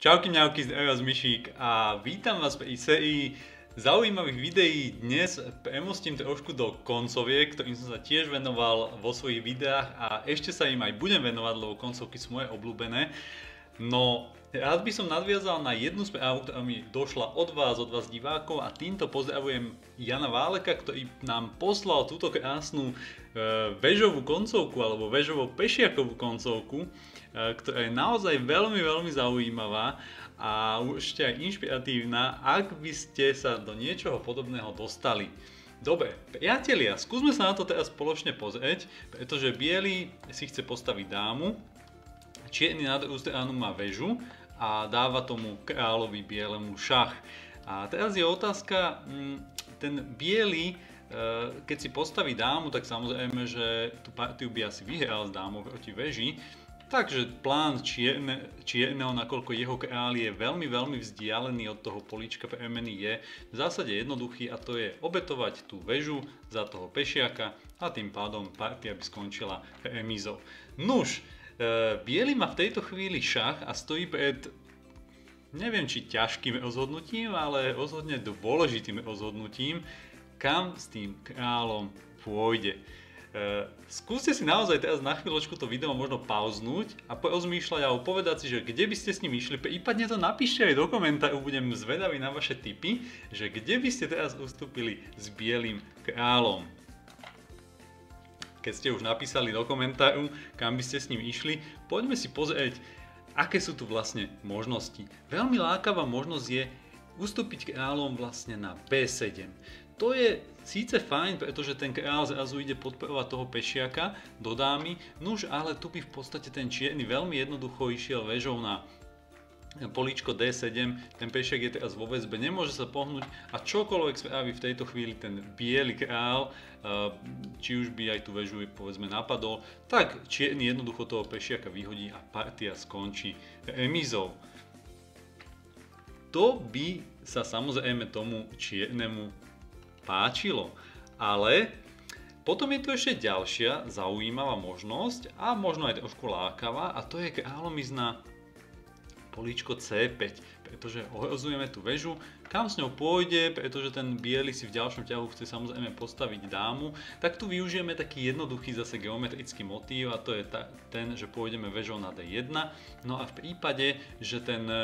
Čauky mňauky, zdravím vás Myšík a vítam vás pri sérii zaujímavých videí. Dnes premostím trošku do koncoviek, ktorým som sa tiež venoval vo svojich videách a ešte sa im aj budem venovať, lebo koncovky sú moje obľúbené. No, rád by som nadviazal na jednu správu, ktorá mi došla od vás divákov, a týmto pozdravujem Jana Váleka, ktorý nám poslal túto krásnu väžovú koncovku alebo väžovo-pešiakovú koncovku, ktorá je naozaj veľmi zaujímavá a určite aj inšpiratívna, ak by ste sa do niečoho podobného dostali. Dobre, priatelia, skúsme sa na to teraz spoločne pozrieť, pretože biely si chce postaviť dámu, čierny na druhú stranu má väžu a dáva tomu kráľovi bielemu šach. A teraz je otázka, ten biely, keď si postaví dámu, tak samozrejme, že tú partiu by asi vyhral s dámou proti väži. Takže plán čierneho, nakoľko jeho kráľ je veľmi vzdialený od toho políčka premeny, je v zásade jednoduchý, a to je obetovať tú väžu za toho pešiaka a tým pádom partia by skončila remízou. Nuž, biely má v tejto chvíli šach a stojí pred, neviem či ťažkým rozhodnutím, ale rozhodne dôležitým rozhodnutím, kam s tým kráľom pôjde. Skúste si naozaj teraz na chvíľočku to video možno pauznúť a porozmýšľať alebo povedať si, že kde by ste s ním išli, prípadne to napíšte aj do komentáru, budem zvedavý na vaše tipy, že kde by ste teraz ustúpili s bielým kráľom. Keď ste už napísali do komentáru, kam by ste s ním išli, poďme si pozrieť, aké sú tu vlastne možnosti. Veľmi lákavá možnosť je ustúpiť kráľom vlastne na B7. To je síce fajn, pretože ten kráľ zrazu ide podporovať toho pešiaka do dámy, nuž ale tu by v podstate ten čierny veľmi jednoducho išiel väžou na políčko D7, ten pešiak je teraz vo väzbe, nemôže sa pohnúť a čokoľvek spraví v tejto chvíli ten biely kráľ, či už by aj tú väžu povedzme napadol, tak čierny jednoducho toho pešiaka vyhodí a partia skončí remízou. To by sa samozrejme tomu čiernemu páčilo, ale potom je tu ešte ďalšia zaujímavá možnosť a možno aj trošku lákavá, a to je kráľom ísť na políčko C5, pretože ohrozujeme tú väžu, kam s ňou pôjde, pretože ten biely si v ďalšom ťahu chce samozrejme postaviť dámu, tak tu využijeme taký jednoduchý zase geometrický motív, a to je ten, že pôjdeme väžou na D1, no a v prípade, že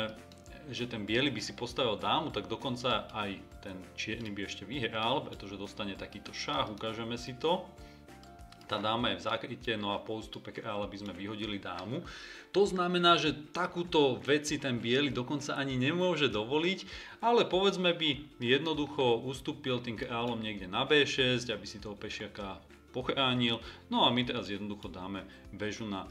ten biely by si postavil dámu, tak dokonca aj ten čierny by ešte vyhral, pretože dostane takýto šach, ukážeme si to. Tá dáma je v zákryte, no a po ústupe kráľa by sme vyhodili dámu. To znamená, že takúto vec si ten biely dokonca ani nemôže dovoliť, ale povedzme by jednoducho ustúpil tým kráľom niekde na B6, aby si toho pešiaka pochránil. No a my teraz jednoducho dáme väžu na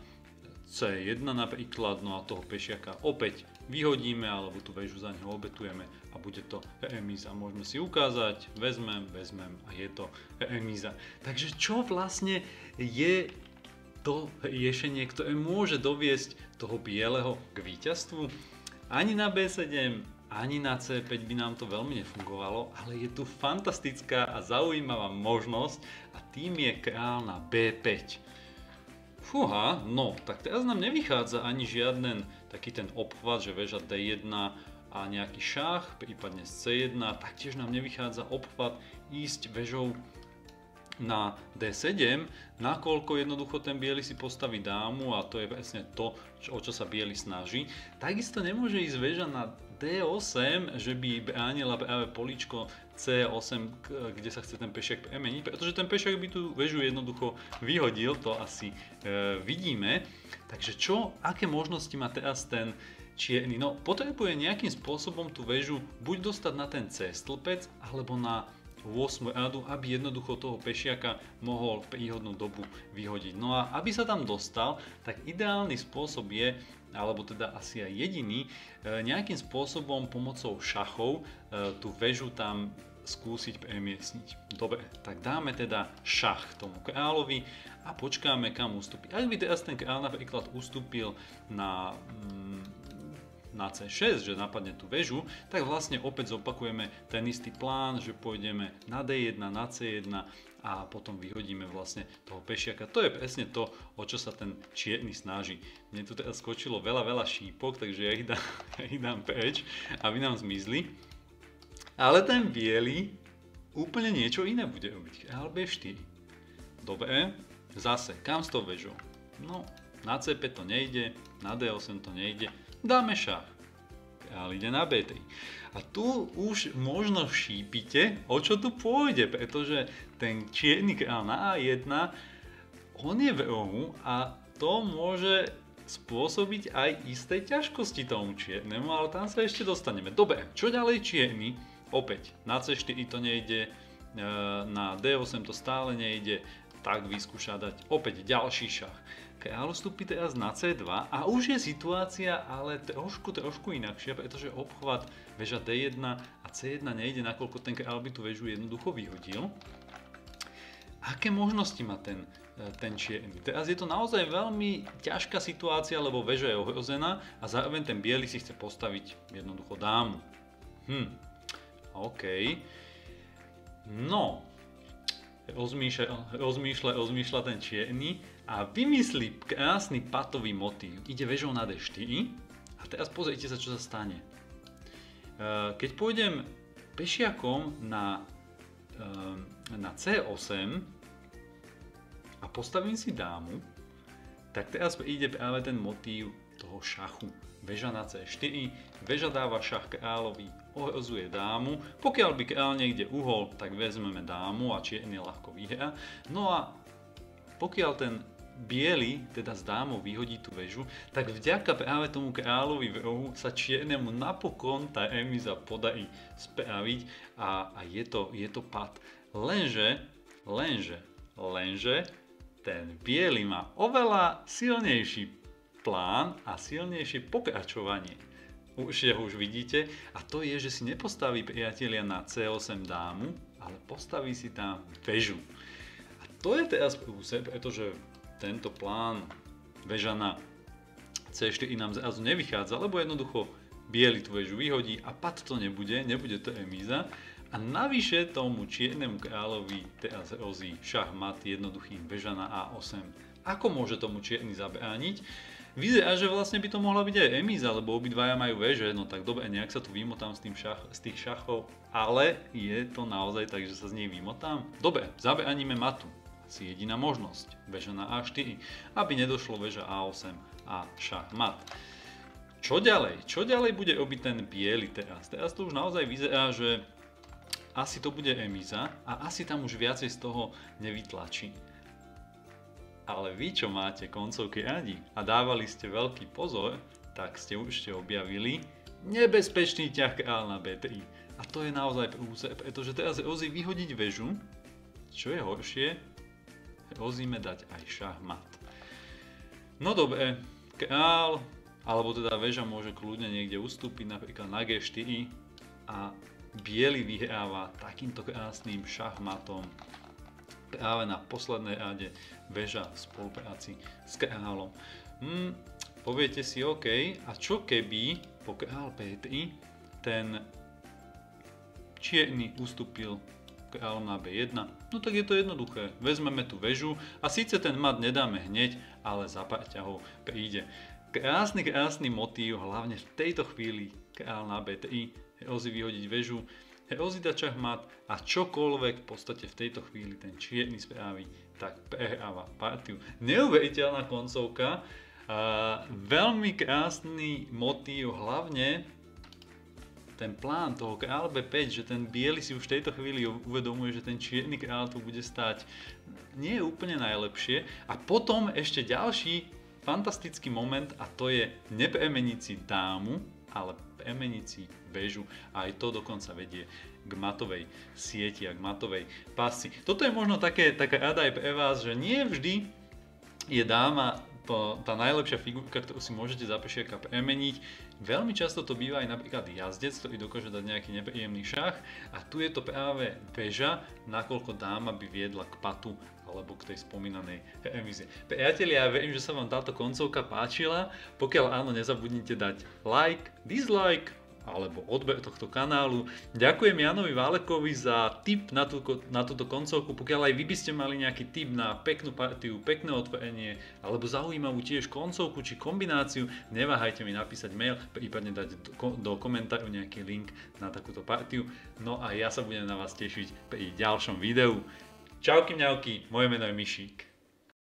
C1 napríklad, no a toho pešiaka opäť vyhodíme, alebo tú väžu za neho obetujeme a bude to remíza. Môžeme si ukázať, vezmem a je to remíza. Takže čo vlastne je to riešenie, ktoré môže doviesť toho bieleho k víťazstvu? Ani na B7, ani na C5 by nám to veľmi nefungovalo, ale je tu fantastická a zaujímavá možnosť a tým je kráľ na B5. Fúha, no, tak teraz nám nevychádza ani žiaden taký ten obchvat, že väža D1 a nejaký šach, prípadne C1, taktiež nám nevychádza obchvat ísť väžou na D7, nakoľko jednoducho ten biely si postaví dámu a to je presne to, o čo sa biely snaží. Takisto nemôže ísť väža na D8, že by bránila práve políčko C8, kde sa chce ten pešiak premeniť, pretože ten pešiak by tú väžu jednoducho vyhodil, to asi vidíme. Takže aké možnosti má teraz ten čierny? No, potrebuje nejakým spôsobom tú väžu buď dostať na ten C stĺpec, alebo na 8 radu, aby jednoducho toho pešiaka mohol v príhodnú dobu vyhodiť. No a aby sa tam dostal, tak ideálny spôsob je, alebo teda asi aj jediný, nejakým spôsobom pomocou šachov tú väžu tam skúsiť premiestniť. Dobre, tak dáme teda šach tomu kráľovi a počkáme, kam ustúpi. Ak by teraz ten kráľ napríklad ustúpil na na C6, že napadne tú väžu, tak vlastne opäť zopakujeme ten istý plán, že pôjdeme na D1, na C1 a potom vyhodíme vlastne toho pešiaka. To je presne to, o čo sa ten čierny snaží. Mne tu teda skočilo veľa šípok, takže ja ich dám preč, aby nám zmizli. Ale ten biely úplne niečo iné bude robiť. Kráľ B4. Dobre, zase, kam s tou väžou? No, na C5 to nejde, na D8 to nejde. Dáme šach. Kráľ ide na B3. A tu už možno šípite, o čo tu pôjde, pretože ten čierny kráľ na A1, on je v rohu a to môže spôsobiť aj isté ťažkosti tomu čiernemu, ale tam sa ešte dostaneme. Dobre, čo ďalej čierny? Opäť, na C4 to nejde, na D8 to stále nejde, tak vyskúša dať opäť ďalší šach. Kráľ vstúpi teraz na C2 a už je situácia ale trošku inakšia, pretože obchvat väža D1 a C1 nejde, nakoľko ten kráľ by tú väžu jednoducho vyhodil. Aké možnosti má ten čierny? Teraz je to naozaj veľmi ťažká situácia, lebo väža je ohrozená a zároveň ten biely si chce postaviť jednoducho dámu. OK. No, rozmýšľa ten čierny a vymyslí krásny patový motív. Ide väžou na D4 a teraz pozrite sa, čo sa stane. Keď pôjdem pešiakom na C8 a postavím si dámu, tak teraz ide práve ten motív toho šachu. Väža na C4, väža dáva šach kráľovi, ohrozuje dámu. Pokiaľ by kráľ niekde uhol, tak vezmeme dámu a čierny ľahko vyhrá. No a pokiaľ ten biely, teda s dámou, vyhodí tú väžu, tak vďaka práve tomu kráľovi v rohu sa čiernemu napokon tá remíza podarí spraviť a je to pad. Lenže ten biely má oveľa silnejší plán a silnejšie pokračovanie. Určite ho už vidíte a to je, že si nepostaví priatelia na C8 dámu, ale postaví si tam väžu. A to je teraz prúser, pretože tento plán väža na C4 nám zrazu nevychádza, lebo jednoducho biely tú väžu vyhodí a pad to nebude to remíza. A navyše tomu čiernemu kráľovi teraz hrozí šach mat jednoduchým väža na A8. Ako môže tomu čierny zabrániť? Vyzerá, že vlastne by to mohla byť aj remíza, lebo obidvaja majú väže, no tak dobre, nejak sa tu vymotám z tých šachov, ale je to naozaj tak, že sa z nej vymotám? Dobre, zabránime matu. Asi jediná možnosť, väža na A4, aby nedošlo väža A8 a šach mat. Čo ďalej? Čo ďalej bude robiť ten biely teraz? Teraz to už naozaj vyzerá, že asi to bude remíza a asi tam už viacej z toho nevytlačí. Ale vy, čo máte koncovky radi a dávali ste veľký pozor, tak ste určite objavili nebezpečný ťah kráľ na B3. A to je naozaj prúser, pretože teraz hrozí vyhodiť väžu. Čo je horšie, hrozíme dať aj šach mat. No dobre, kráľ, alebo teda väža môže kľudne niekde ustúpiť, napríklad na G4 a biely vyhráva takýmto krásnym šachmatom práve na poslednej rade väža v spolupráci s kráľom. Poviete si, OK, a čo keby po kráľ P3 ten čierny ustúpil kráľom na B1? No tak je to jednoduché, vezmeme tú väžu a síce ten mat nedáme hneď, ale za pár ťahov príde. Krásny motív, hlavne v tejto chvíli kráľ na B3, hrozí vyhodiť väžu, hrozí dať šach mat a čokoľvek v podstate v tejto chvíli ten čierny spraví, tak prehráva partiu. Neuveriteľná koncovka, veľmi krásny motív, hlavne ten plán toho kráľa B5, že ten biely si už v tejto chvíli uvedomuje, že ten čierny kráľ tu bude stáť nie je úplne najlepšie. A potom ešte ďalší fantastický moment a to je nepremeniť si dámu, ale premeniť si väžu a aj to dokonca vedie k matovej sieti a k matovej pasci. Toto je možno taká rada aj pre vás, že nie vždy je dáma tá najlepšia figurka, ktorú si môžete za pešiaka premeniť. Veľmi často to býva aj napríklad jazdec, ktorý dokáže dať nejaký nepríjemný šach. A tu je to práve väža, nakoľko dáma by viedla k patu alebo k tej spomínanej remíze. Priatelia, ja verím, že sa vám táto koncovka páčila. Pokiaľ áno, nezabudnite dať like, dislike alebo odber tohto kanálu. Ďakujem Janovi Válekovi za tip na túto koncovku. Pokiaľ aj vy by ste mali nejaký tip na peknú partiu, pekné otvorenie alebo zaujímavú tiež koncovku či kombináciu, neváhajte mi napísať mail, prípadne dať do komentáru nejaký link na takúto partiu. No a ja sa budem na vás tešiť pri ďalšom videu. Čauky mňauky, moje meno je Mišík.